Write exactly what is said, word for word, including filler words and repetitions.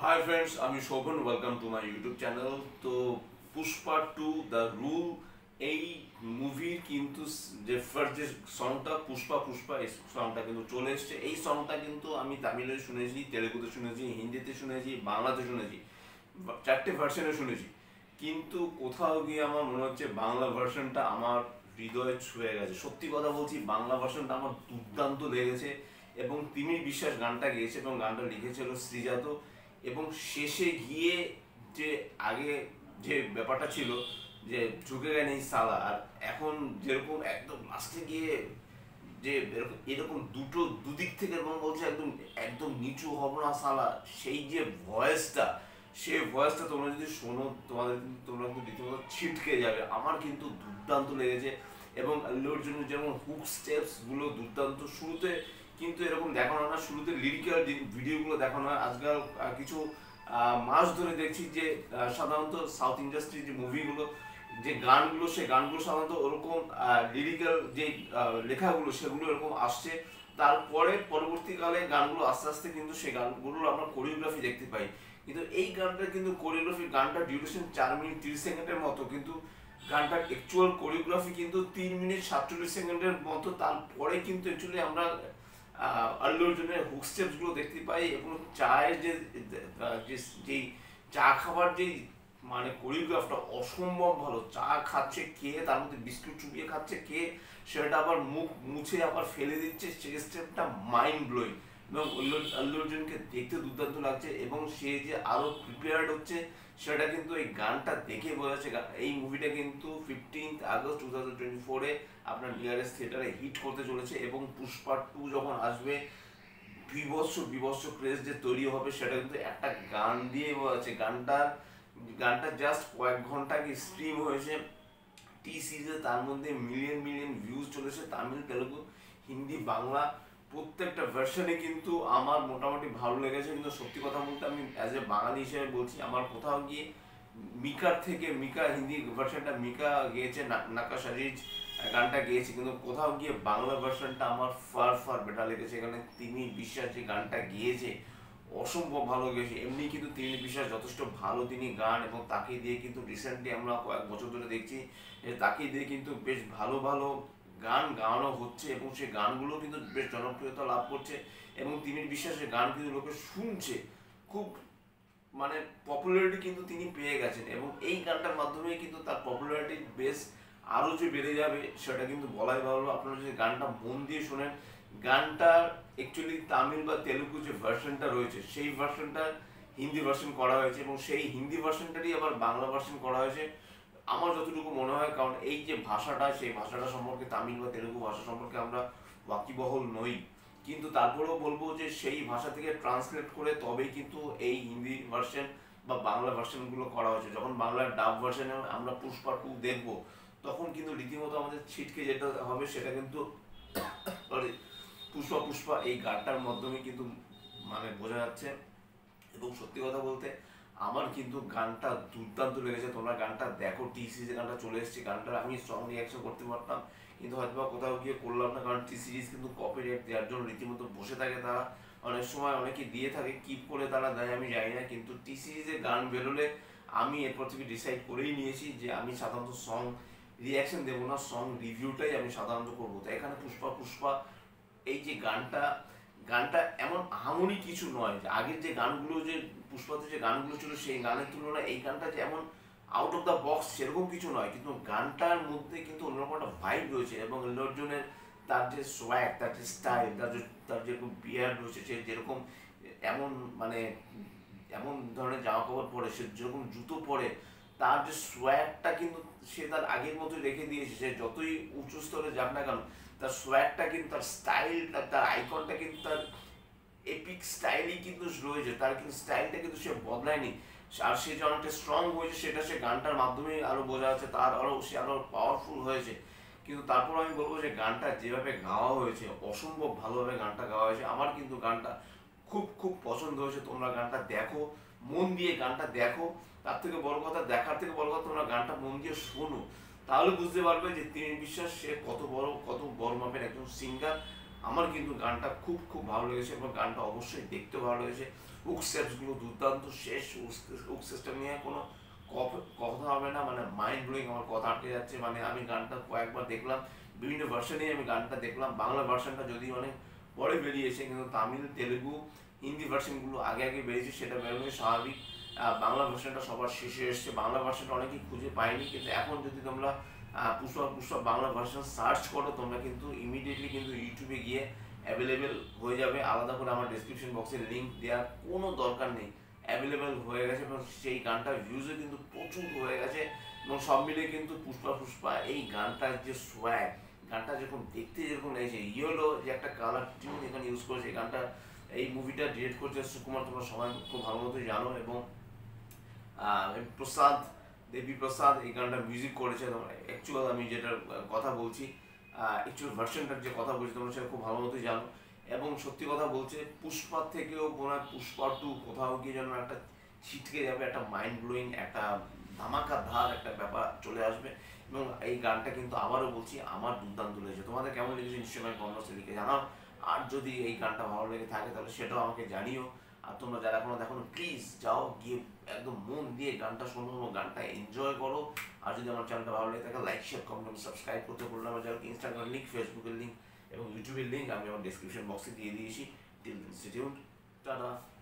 High friends, আমি Shovan. Welcome to my YouTube channel. তো Pushpa to the rule এই মুভির কিন্তু যে ফার্স্ট যে সংটা পুষ্পা পুষ্পা এই সংটা কিন্তু চলে এসছে। এই সংটা কিন্তু আমি তামিলে শুনেছি, তেলেগুতে শুনেছি, হিন্দিতে শুনেছি, বাংলাতে শুনেছি, চারটে ভার্সনে শুনেছি। কিন্তু কোথাও গিয়ে আমার মনে হচ্ছে বাংলা ভার্সনটা আমার হৃদয়ে ছুঁয়ে গেছে। সত্যি কথা বলছি, বাংলা ভার্সনটা আমার দুর্দান্ত লেগেছে। এবং তিমির বিশ্বাস গানটা গেয়েছে এবং গানটা লিখেছিল শ্রীজাত। এবং শেষে গিয়ে যে আগে যে ব্যাপারটা ছিল যে ঝুঁকে গেন এই সালা, আর এখন যেরকম একদম লাস্টে গিয়ে যে এরকম এরকম দুটো দুদিক থেকে এরকম বলছে একদম একদম নিচু হব না সালা, সেই যে ভয়েসটা, সেই ভয়েসটা তোমরা যদি শোনো তোমাদের কিন্তু তোমরা কিন্তু রীতিমতো ছিটকে যাবে। আমার কিন্তু দুর্দান্ত লেগেছে। এবং আল্লু অর্জুনের যেমন হুক স্টেপস গুলো দুর্দান্ত। শুরুতে কিন্তু এরকম দেখানো হয় না, শুরুতে লিরিক্যাল যে ভিডিওগুলো দেখানো হয়। আজকাল আহ, কিছু আহ, মাস ধরে দেখছি যে আহ, সাধারণত সাউথ ইন্ডাস্ট্রির যে মুভিগুলো, যে গানগুলো, সেই গানগুলো সাধারণত ওরকম লিরিক্যাল যে আহ, লেখাগুলো সেগুলো এরকম আসছে। তারপরে পরবর্তীকালে গানগুলো আস্তে আস্তে কিন্তু সেই গানগুলোর আমরা কোরিওগ্রাফি দেখতে পাই। কিন্তু এই গানটা কিন্তু কোরিওগ্রাফি, গানটা ডিউরেশন চার মিনিট তিরিশ সেকেন্ডের মতো, কিন্তু গানটার অ্যাকচুয়াল কোরিওগ্রাফি কিন্তু তিন মিনিট সাতচল্লিশ সেকেন্ডের মতো। তারপরে কিন্তু অ্যাকচুয়ালি আমরা আহ, আল্লু অর্জুনের হুক স্টেপস গুলো দেখতে পাই। এবং চায়ের যে আহ, যে যেই চা খাবার যেই মানে কোরিওগ্রাফটা অসম্ভব ভালো। চা খাচ্ছে কে, তার মধ্যে বিস্কুট চুবিয়ে খাচ্ছে কে, সেটা আবার মুখ মুছে আবার ফেলে দিচ্ছে, সেই স্টেপটা মাইন্ড ব্লোয়িং। এবং আল্লু আল্লু অর্জুনকে দেখতে দুর্দান্ত লাগছে এবং সে যে আরো প্রিপেয়ার্ড হচ্ছে সেটা কিন্তু এই গানটা দেখে বোঝা যাচ্ছে। এই মুভিটা কিন্তু fifteenth August two thousand twenty ফোরে আপনার নিয়ারেস্ট থিয়েটারে হিট করতে চলেছে। এবং পুষ্পা টু যখন আসবে, বিভৎস বিভৎস ক্রেজ যে তৈরি হবে সেটা কিন্তু একটা গান দিয়ে বোঝা যাচ্ছে। গানটার গানটা জাস্ট কয়েক ঘন্টা আগে স্ট্রিম হয়েছে টি সিরিজে, তার মধ্যে মিলিয়ন মিলিয়ন ভিউজ চলেছে। তামিল, তেলুগু, হিন্দি, বাংলা প্রত্যেকটা ভার্সনে কিন্তু আমার মোটামুটি ভালো লেগেছে। কিন্তু সত্যি কথা বলতে আমি অ্যাজ এ বাঙালি হিসেবে বলছি, আমার কোথাও গিয়ে মিকার থেকে, মিকা হিন্দি ভার্সনটা মিকা গেয়েছে, নাকা সাজিজ গানটা গেয়েছে, কিন্তু কোথাও গিয়ে বাংলা ভার্সনটা আমার ফার ফার বেটার লেগেছে। এখানে তিনি বিশ্বাস যে গানটা গিয়েছে অসম্ভব ভালো গেছে। এমনি কিন্তু তিনি বিশ্বাস যথেষ্ট ভালো তিনি গান, এবং তাকে দিয়ে কিন্তু রিসেন্টলি আমরা কয়েক বছর ধরে দেখছি যে তাকে দিয়ে কিন্তু বেশ ভালো ভালো গান গাওয়ানো হচ্ছে এবং সেই গানগুলো কিন্তু বেশ জনপ্রিয়তা লাভ করছে। এবং তিনি বিশ্বাসের গান কিন্তু লোকে শুনছে খুব, মানে পপুলারিটি কিন্তু তিনি পেয়ে গেছেন। এবং এই গানটার মাধ্যমে কিন্তু তার পপুলারিটি বেশ আরও যে বেড়ে যাবে সেটা কিন্তু বলাই ভালো। আপনারা যদি গানটা মন দিয়ে শোনেন, গানটার অ্যাকচুয়ালি তামিল বা তেলুগু যে ভার্সনটা রয়েছে সেই ভার্সনটা হিন্দি ভার্সন করা হয়েছে, এবং সেই হিন্দি ভার্সনটারই আবার বাংলা ভার্সন করা হয়েছে আমার যতটুকু মনে হয়। কারণ এই যে ভাষাটা, সেই ভাষাটা সম্পর্কে, তামিল বা তেলুগু ভাষা সম্পর্কে আমরা ওয়াকিবহল নই। কিন্তু তারপরেও বলবো যে সেই ভাষা থেকে ট্রান্সলেট করে তবেই কিন্তু এই হিন্দি ভার্সন বা বাংলা ভার্সনগুলো করা হয়েছে। যখন বাংলার ডাব ভার্সনে আমরা পুষ্পা টু দেখবো, তখন কিন্তু রীতিমতো আমাদের ছিটকে যেটা হবে সেটা কিন্তু সরি পুষ্পা পুষ্পা এই গানটার মাধ্যমে কিন্তু মানে বোঝা যাচ্ছে। এবং সত্যি কথা বলতে আমার কিন্তু গানটা দুর্দান্ত লেগেছে। তোমরা গানটা দেখো, টি সিরিজে গানটা চলে এসেছে। গানটার আমি স্ট্রং রিয়াকশন করতে পারতাম, কিন্তু হয়তো বা কোথাও গিয়ে করলাম না, কারণ টি সিরিজ কিন্তু কপিরাইট দেওয়ার জন্য রীতিমতো বসে থাকে তারা। অনেক সময় অনেকে দিয়ে থাকে, কিপ করে তারা দেয় আমি জানি না। কিন্তু টি সিরিজে গান বেরোলে আমি এরপর থেকে ডিসাইড করেই নিয়েছি যে আমি সাধারণত সং রিয়াকশন দেবো না, সং রিভিউটাই আমি সাধারণত করবো। তো এখানে পুষ্পা পুষ্পা এই যে গানটা, গানটা এমন আহামরি কিছু নয় যে আগের যে গানগুলো, যে পুষ্পাতে যে গানগুলো ছিল সেই গানের তুলনায় এই গানটা যে এমন আউট অফ দ্য বক্স সেরকম কিছু নয়। কিন্তু গানটার মধ্যে কিন্তু অন্যরকম একটা ভাইব রয়েছে। এবং আল্লু অর্জুনের তার যে সোয়াগ, তার যে স্টাইল, তার যে তার যেরকম বিয়ার রয়েছে, সে যেরকম এমন মানে এমন ধরনের জামা কাপড় পরে, সে যেরকম জুতো পরে, তার যে সোয়াগটা কিন্তু সে তার আগের মতোই রেখে দিয়েছে। সে যতই উঁচু স্তরে যাক না কেন, তার সোয়াগটা কিন্তু, তার স্টাইলটা, তার আইকনটা কিন্তু তার এপিক স্টাইলই কিন্তু রয়েছে। তার কিন্তু স্টাইলটা কিন্তু সে বদলায়নি। আর সে যে অনেকটা স্ট্রং হয়েছে সেটা সে গানটার মাধ্যমে আরো বোঝা যাচ্ছে। তার আরো সে আরো পাওয়ারফুল হয়েছে। কিন্তু তারপর আমি বলবো যে গানটা যেভাবে গাওয়া হয়েছে, অসম্ভব ভালোভাবে গানটা গাওয়া হয়েছে। আমার কিন্তু গানটা খুব খুব পছন্দ হয়েছে। তোমরা গানটা দেখো, মন দিয়ে গানটা দেখো। তার থেকে বড় কথা, দেখার থেকে বড় কথা, তোমরা গানটা মন দিয়ে শোনো। তাহলে বুঝতে পারবে যে তিনি বিশ্বাস সে কত বড়, কত বড় মাপের একজন সিঙ্গার। আমার কিন্তু গানটা খুব খুব ভালো লেগেছে এবং গানটা অবশ্যই দেখতেও ভালো লেগেছে। হুক স্টেপসগুলো দুর্দান্ত, শেষ হুক স্টেপটা নিয়ে কোনো কফ- কথা হবে না, মানে মাইন্ড ব্লোয়িং। আমার কথা আটকে যাচ্ছে, মানে আমি গানটা কয়েকবার দেখলাম, বিভিন্ন ভার্সনেই আমি গানটা দেখলাম। বাংলা ভার্সনটা যদি অনেক পরে বেরিয়েছে, কিন্তু তামিল, তেলেগু, হিন্দি ভার্সনগুলো আগে আগে বেরিয়েছে, সেটা বেরোনোই স্বাভাবিক। আহ, বাংলা ভার্সনটা সবার শেষে এসছে, বাংলা ভার্সনটা অনেকেই খুঁজে পায়নি, কিন্তু এখন যদি তোমরা আহ, পুষ্পা পুষ্পা বাংলা ভার্সন সার্চ করো, তোমরা কিন্তু ইমিডিয়েটলি কিন্তু ইউটিউবে গিয়ে অ্যাভেলেবেল হয়ে যাবে। আলাদা করে আমার ডেসক্রিপশন বক্সে লিঙ্ক দেওয়ার কোনো দরকার নেই, অ্যাভেলেবেল হয়ে গেছে এবং সেই গানটার ভিউজও কিন্তু প্রচুর হয়ে গেছে। এবং সব মিলিয়ে কিন্তু পুষ্পা পুষ্পা এই গানটার যে সোয়াগ, গানটা যখন দেখতে যেরকম লেগেছে, ইয়েলো যে একটা কালার টিউন এখানে ইউজ করেছে, এই গানটা এই মুভিটা ডিরেক্ট করেছে সুকুমার, তোমরা সবাই খুব ভালো মতোই জানো। এবং আহ, প্রসাদ, দেবী প্রসাদ এই গানটা মিউজিক করেছে। অ্যাকচুয়াল আমি যেটার কথা বলছি, অ্যাকচুয়াল ভার্সনটার যে কথা বলছি, তোমরা সেটা খুব ভালো মতোই জানো। এবং সত্যি কথা বলছে, পুষ্পার থেকেও মনে হয় পুষ্পা টু কোথাও গিয়ে যেন একটা ছিটকে যাবে, একটা মাইন্ড ব্লোয়িং, একটা ধামাকাধার একটা ব্যাপার চলে আসবে। এবং এই গানটা কিন্তু আবারও বলছি, আমার দুর্দান্ত লেগেছে। তোমাদের কেমন লেগেছে নিশ্চয়ই আমি কমেন্ট বক্সে লিখে জানাও। আর যদি এই গানটা ভালো লেগে থাকে তাহলে সেটাও আমাকে জানিও। আর তোমরা যারা এখনো দেখো প্লিজ যাও গিয়ে একদম মন দিয়ে গানটা শোনো এবং গানটা এনজয় করো। আর যদি আমার চ্যানেলটা ভালো লাগে থাকে, লাইক শেয়ার কমেন্ট সাবস্ক্রাইব করতে বললাম। আমার যারা ইনস্টাগ্রাম লিঙ্ক, ফেসবুকের লিঙ্ক এবং ইউটিউবের লিঙ্ক আমি আমার ডিসক্রিপশন বক্সে দিয়ে দিয়েছি। Till then stay tuned, tata.